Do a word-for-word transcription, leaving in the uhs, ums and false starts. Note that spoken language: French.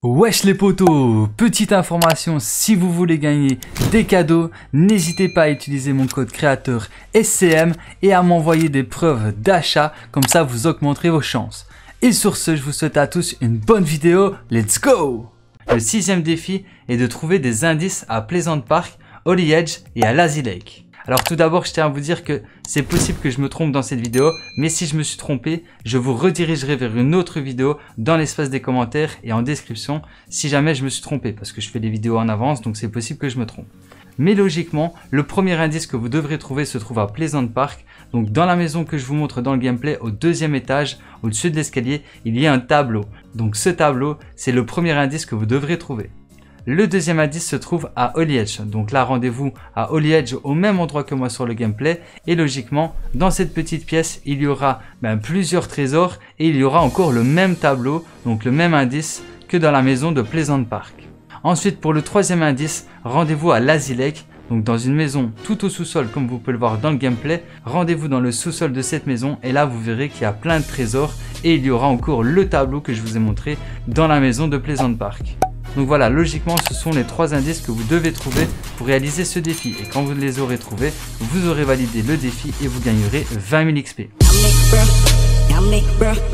Wesh les potos, petite information, si vous voulez gagner des cadeaux, n'hésitez pas à utiliser mon code créateur S C M et à m'envoyer des preuves d'achat, comme ça vous augmenterez vos chances. Et sur ce, je vous souhaite à tous une bonne vidéo, let's go! Le sixième défi est de trouver des indices à Pleasant Park, Holly Edge et à Lazy Lake. Alors tout d'abord, je tiens à vous dire que c'est possible que je me trompe dans cette vidéo, mais si je me suis trompé, je vous redirigerai vers une autre vidéo dans l'espace des commentaires et en description si jamais je me suis trompé, parce que je fais des vidéos en avance, donc c'est possible que je me trompe. Mais logiquement, le premier indice que vous devrez trouver se trouve à Pleasant Park. Donc dans la maison que je vous montre dans le gameplay, au deuxième étage, au-dessus de l'escalier, il y a un tableau. Donc ce tableau, c'est le premier indice que vous devrez trouver. Le deuxième indice se trouve à Holly Edge, donc là rendez-vous à Holly Edge au même endroit que moi sur le gameplay et logiquement dans cette petite pièce il y aura ben, plusieurs trésors et il y aura encore le même tableau, donc le même indice que dans la maison de Pleasant Park. Ensuite pour le troisième indice, rendez-vous à Lazy Lake, donc dans une maison tout au sous-sol comme vous pouvez le voir dans le gameplay, rendez-vous dans le sous-sol de cette maison et là vous verrez qu'il y a plein de trésors et il y aura encore le tableau que je vous ai montré dans la maison de Pleasant Park. Donc voilà, logiquement, ce sont les trois indices que vous devez trouver pour réaliser ce défi. Et quand vous les aurez trouvés, vous aurez validé le défi et vous gagnerez vingt mille X P.